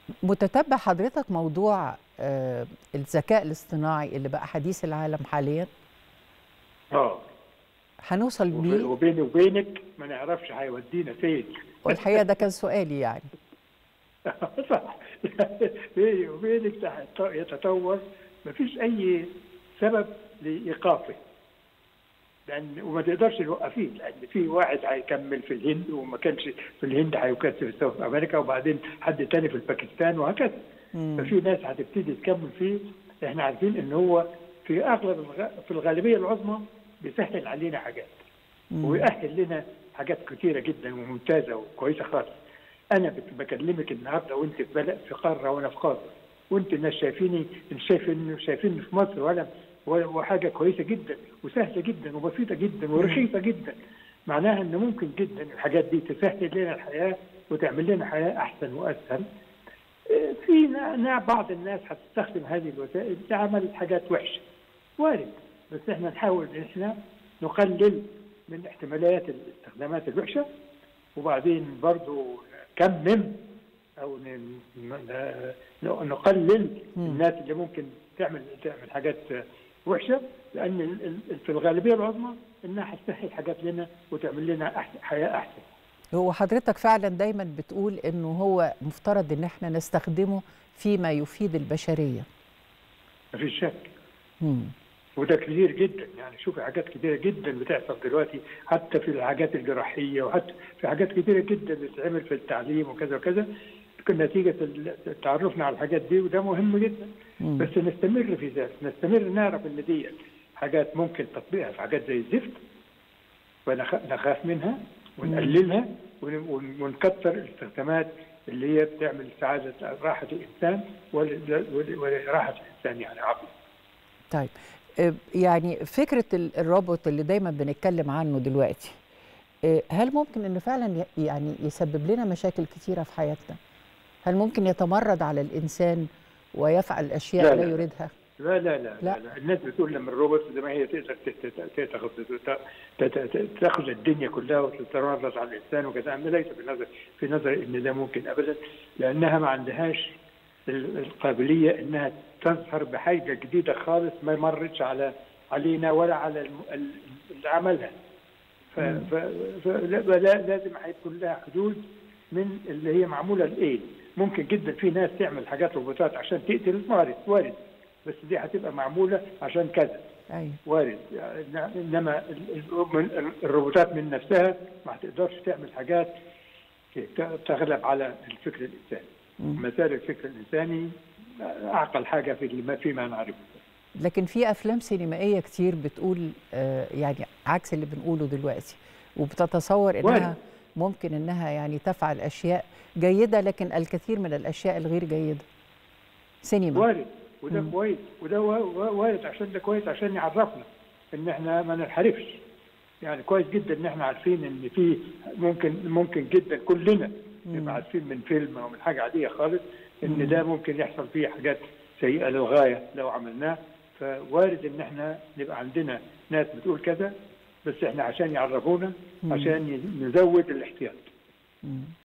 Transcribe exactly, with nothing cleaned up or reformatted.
متتبع حضرتك موضوع آه، الذكاء الاصطناعي اللي بقى حديث العالم حاليا؟ اه هنوصل وفي- بيه. وبيني وبينك ما نعرفش هيودينا فين. والحقيقة ده كان سؤالي يعني. صح. بيني وبينك ده يتطور، ما فيش اي سبب لايقافه، لان وما تقدرش توقفيه، لان في واحد هيكمل في الهند وما كانش في الهند هيكمل في ساوث امريكا، وبعدين حد تاني في الباكستان وهكذا. مم. ففي ناس هتبتدي تكمل فيه. احنا عارفين ان هو في اغلب الغ... في الغالبيه العظمى بيسهل علينا حاجات، مم. ويأهل لنا حاجات كتيره جدا وممتازه وكويسه خالص. انا بت- بكلمك النهارده وانت في بلد في قاره وانا في قاره، وانت الناس شايفيني شايفين شايفيني في مصر، وانا وحاجه كويسه جدا وسهله جدا وبسيطه جدا ورخيصه جدا. معناها ان ممكن جدا الحاجات دي تسهل لنا الحياه وتعمل لنا حياه احسن واسهل. في نا- نا- بعض الناس هتستخدم هذه الوسائل لعمل حاجات وحشه، وارد. بس احنا نحاول ان احنا نقلل من احتمالات الاستخدامات الوحشه، وبعدين برضو كمم او ن- ن- نقلل مم. الناس اللي ممكن تعمل تعمل حاجات وحشه، لان ال- ال- في الغالبيه العظمى انها هتسهل حاجات لنا وتعمل لنا أحسن حياه احسن. هو حضرتك فعلا دايما بتقول انه هو مفترض ان احنا نستخدمه فيما يفيد البشرية. ما فيش شك. مم. وده كتير جدا، يعني شوفي حاجات كتيره جدا بتحصل دلوقتي، حتى في الحاجات الجراحيه، وحتى في حاجات كتيره جدا بتتعمل في التعليم وكذا وكذا، نتيجه ال- تعرفنا على الحاجات دي، وده مهم جدا. مم. بس نستمر في ذلك، نستمر نعرف ان دي حاجات ممكن تطبيقها في حاجات زي الزفت، ونخاف منها ونقللها ون- ون- ونكثر الاستخدامات اللي هي بتعمل سعاده راحه الانسان ول- ول- وراحه الانسان يعني عقله. طيب، آه، يعني فكرة ال- الروبوت اللي دايما بنتكلم عنه دلوقتي، آه، هل ممكن انه فعلا ي- يعني يسبب لنا مشاكل كتيرة في حياتنا؟ هل ممكن يتمرد على الإنسان ويفعل أشياء لا لا لا لا يريدها؟ لا لا لا لا. لا, لا. الناس بتقول لما الروبوت زي ما هي تقدر ت- ت- ت- تاخذ ت- ت- ت- تاخذ الدنيا كلها وتتمرد على الانسان وكذا، أنا ليس في نظر في نظري ان ده ممكن ابدا، لانها ما عندهاش ال- القابليه انها تظهر بحاجه جديده خالص ما مرتش على علينا ولا على الم- ال- اللي عملها. ف- مم. ف- فلا- فلا- لازم هيكون لها حدود من اللي هي معموله لايه. ممكن جدا في ناس تعمل حاجات روبوتات عشان تقتل، وارد وارد، بس دي هتبقى معموله عشان كذا، أيوه. وارد. يعني انما ال- ال- من- الروبوتات من نفسها ما هتقدرش تعمل حاجات ت- تغلب على الفكر الانساني. مم. مسار الفكر الانساني اعقل حاجه في ما فيما نعرفه. لكن في أفلام سينمائية كتير بتقول آه، يعني عكس اللي بنقوله دلوقتي، وبتتصور إنها وارد ممكن إنها يعني تفعل أشياء جيدة، لكن الكثير من الأشياء الغير جيدة. سينما. وارد وده مم. كويس، وده وا- وا- وارد عشان ده كويس عشان يعرفنا ان احنا ما ننحرفش. يعني كويس جدا ان احنا عارفين ان في ممكن ممكن جدا كلنا نبقى عارفين من فيلم او من حاجه عاديه خالص ان ده ممكن يحصل فيه حاجات سيئه للغايه لو عملناه. فوارد ان احنا نبقى عندنا ناس بتقول كذا، بس احنا عشان يعرفونا، مم. عشان ي- نزود الاحتياط. مم.